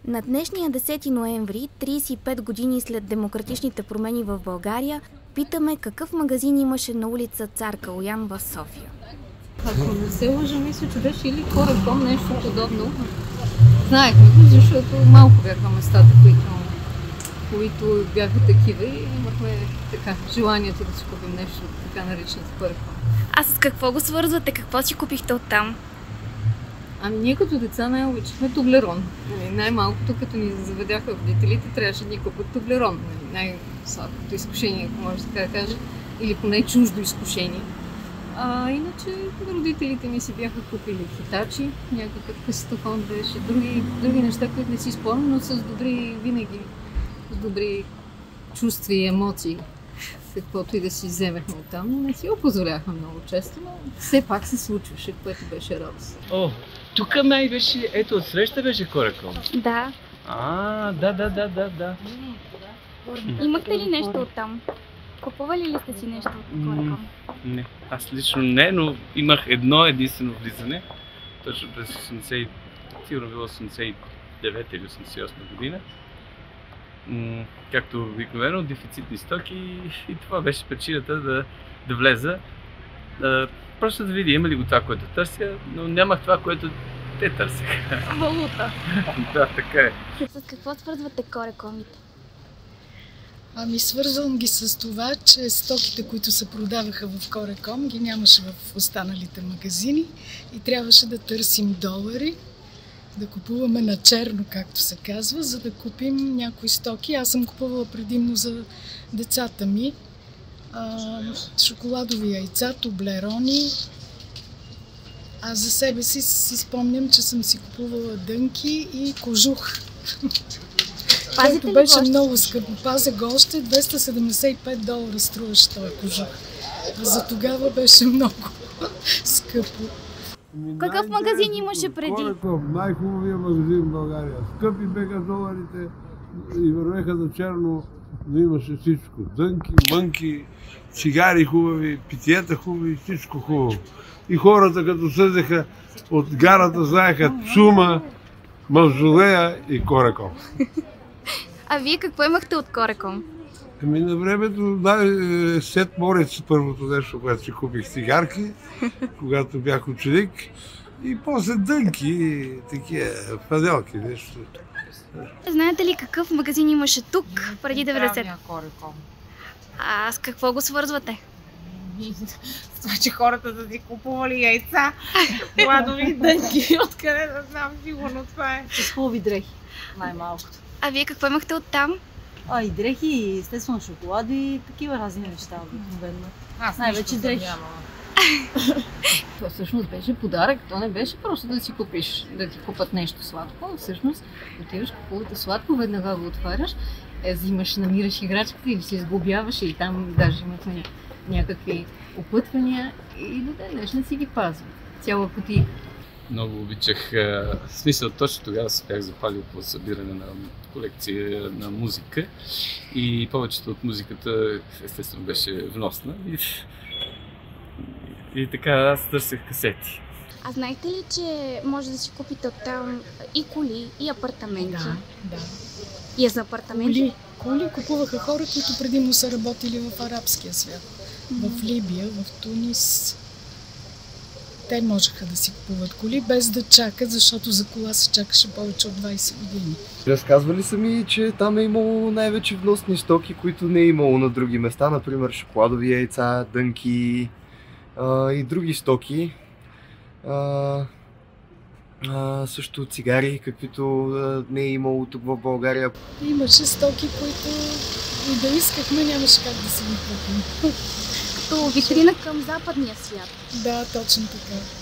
На днешния 10 ноември, 35 години след демократичните промени в България, питаме какъв магазин имаше на улица Цар Калоян в София. Ако не се лъжа, мисля, че беше или Кореком, нещо подобно. Знаехме го, защото малко бяха местата, които бяха такива и имахме така желанието да си купим нещо, така нареченото Кореком. А с какво го свързвате? Какво си купихте оттам? Ами ние като деца най-обичахме Тублерон. Най-малкото, като ни заведяха родителите, трябваше да ни купят Тублерон. Най-сладкото изкушение, ако може така да кажа, или поне чуждо изкушение. Иначе родителите ми си бяха купили хитачи, някакъв касетофон беше, други неща, които не си спомням, но с добри чувства и емоции. Каквото и да си вземехме оттам, но не си го позволяхме много често, но все пак се случваше, което беше радост. О, тук май беше, ето отсреща беше Кореком. Да. Да. Имахте ли нещо оттам? Купували ли сте си нещо от Кореком? Не, аз лично не, но имах едно единствено влизане, точно през 80, сигурно било 89 или 88 година. Както обикновено, дефицитни стоки и това беше причината да влеза. Просто да видя има ли го това, което търся, но нямах това, което те търсеха. Валута. Да, така е. С какво свързвате Корекомите? Ами свързвам ги с това, че стоките, които се продаваха в Кореком, ги нямаше в останалите магазини и трябваше да търсим долари, да купуваме на черно, както се казва, за да купим някои стоки. Аз съм купувала предимно за децата ми шоколадови яйца, тублерони. А за себе си спомням, че съм си купувала дънки и кожух. Който беше много скъпо. Пазя го още, $275 струваше този кожух. За тогава беше много скъпо. Какъв магазин имаше преди? Кореком, най-хубавия магазин в България. Скъпи беха доларите и вървеха за черно, но имаше всичко. Дънки, мънки, цигари хубави, питиета хубави, всичко хубаво. И хората като съдеха от гарата знаеха Цума, Мавзолея и Кореком. А вие какво имахте от Кореком? Ами на времето, Сет Морец първото нещо, което си купих цигарки, когато бях ученик. И после дънки, такива фаделки, нещо. Знаете ли какъв магазин имаше тук преди 90? Кореком. А с какво го свързвате? С това, че хората да си купували яйца, шоколадови дънки, откъде да знам, сигурно това е. С хубави дрехи, най-малкото. А вие какво имахте оттам? И дрехи, и естествено шоколади, и такива разни неща обикновено. Най-вече дрехи. Това всъщност беше подарък, то не беше просто да си купиш, да ти купат нещо сладко, а всъщност отиваш, купувате сладко, веднага го отваряш, взимаш, намираш играчката или се изглобяваш и там даже имахме някакви опътвания и до ден днешен си ги пазва. Цяла кутия. Много обичах, в смисъл точно тогава се бях запалил по събиране на колекция на музика и повечето от музиката естествено беше вносна и така аз търсех касети. А знаете ли, че може да си купите оттам и коли, и апартаменти? Да. И за апартаменти? Коли купуваха хора, които предимно са работили в арабския свят. В Либия, в Тунис. Те можеха да си купуват коли без да чакат, защото за кола се чакаше повече от 20 години. Разказвали са ми, че там е имало най-вече вносни стоки, които не е имало на други места, например шоколадови яйца, дънки и други стоки. Също цигари, каквито не е имало тук в България. Имаше стоки, които и да искахме, нямаше как да си ги купим. Като витрина към западния свят. Да, точно така.